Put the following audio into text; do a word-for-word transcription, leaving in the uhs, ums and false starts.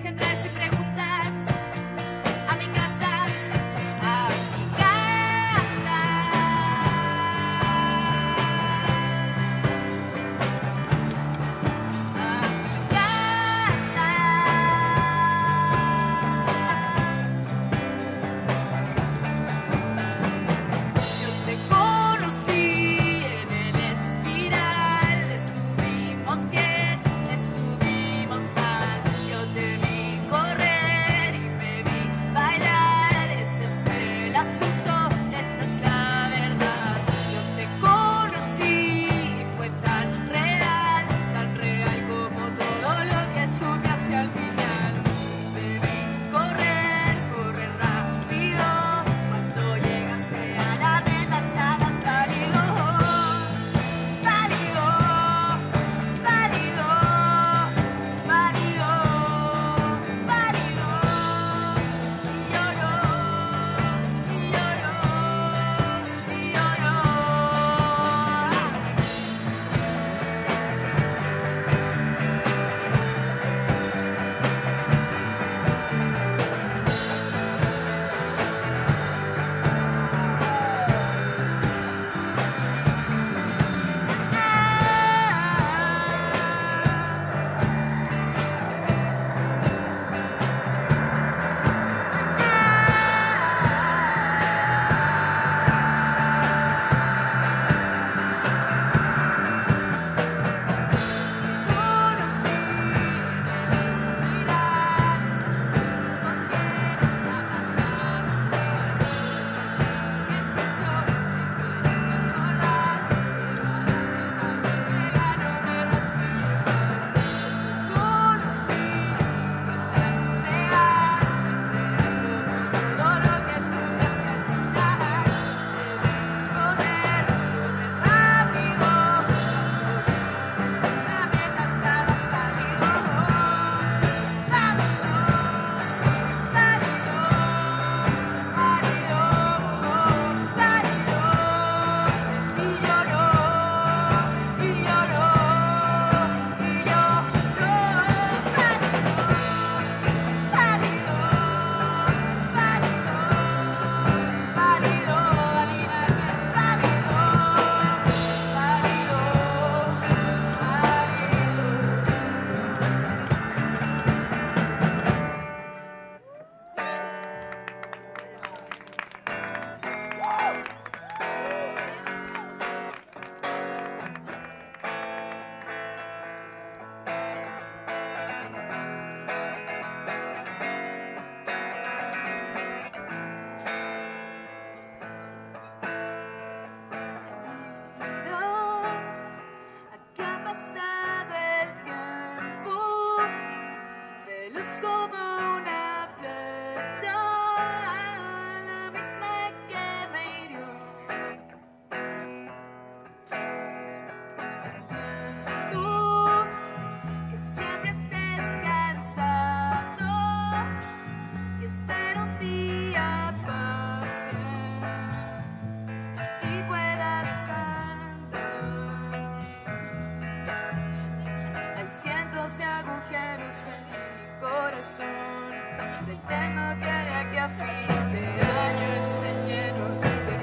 deja entrar sin preguntas a mi casa, a mi casa. A mi casa. Yo te conocí en el espiral, estuvimos bien, estuvimos mal. Yo te vi correr y me vi bailar, ese es el asunto, esa es la verdad. Yo te conocí y fue tan real, tan real como todo lo que supe hacia el final. Te vi correr, correr rápido, cuando llegaste a la meta estabas pálido, pálido, pálido, pálido, pálido. Y lloró, y lloró, y lloró. Aquí ha pasado el tiempo, veloz como una flecha, la misma que me hirió. Entiendo que siempre estés cansado y espero un día pase y puedas andar. Hay cientos de agujeros en mi corazón, pretendo que de aquí a fin de año estén llenos de